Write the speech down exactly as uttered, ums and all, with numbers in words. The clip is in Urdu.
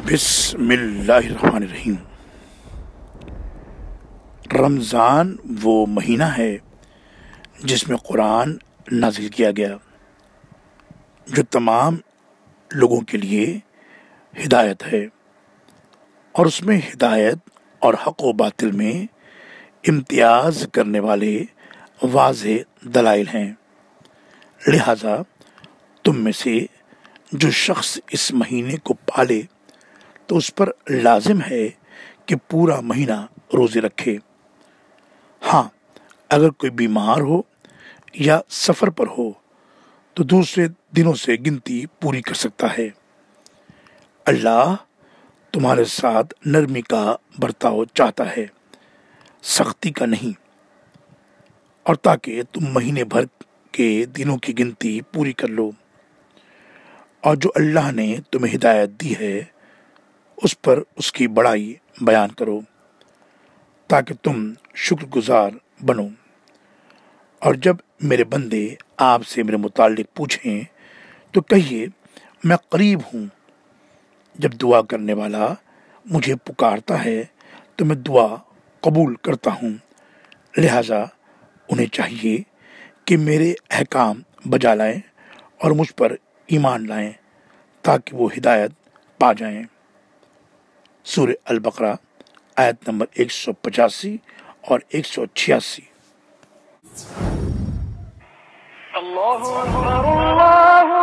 بسم اللہ الرحمن الرحیم۔ رمضان وہ مہینہ ہے جس میں قرآن نازل کیا گیا، جو تمام لوگوں کے لیے ہدایت ہے، اور اس میں ہدایت اور حق و باطل میں امتیاز کرنے والے واضح دلائل ہیں۔ لہذا تم میں سے جو شخص اس مہینے کو پالے تو اس پر لازم ہے کہ پورا مہینہ روزے رکھے۔ ہاں، اگر کوئی بیمار ہو یا سفر پر ہو تو دوسرے دنوں سے گنتی پوری کر سکتا ہے۔ اللہ تمہارے ساتھ نرمی کا برتاؤ چاہتا ہے، سختی کا نہیں، اور تاکہ تم مہینے بھر کے دنوں کی گنتی پوری کر لو۔ اور جو اللہ نے تمہیں ہدایت دی ہے اس پر اس کی بڑائی بیان کرو تاکہ تم شکر گزار بنو۔ اور جب میرے بندے آپ سے میرے متعلق پوچھیں تو کہیے میں قریب ہوں، جب دعا کرنے والا مجھے پکارتا ہے تو میں دعا قبول کرتا ہوں۔ لہذا انہیں چاہیے کہ میرے احکام بجا لائیں اور مجھ پر ایمان لائیں تاکہ وہ ہدایت پا جائیں۔ سورہ البقرہ آیت نمبر ایک سو پچاسی اور ایک سو چھیاسی۔ اللہ اکبر اللہ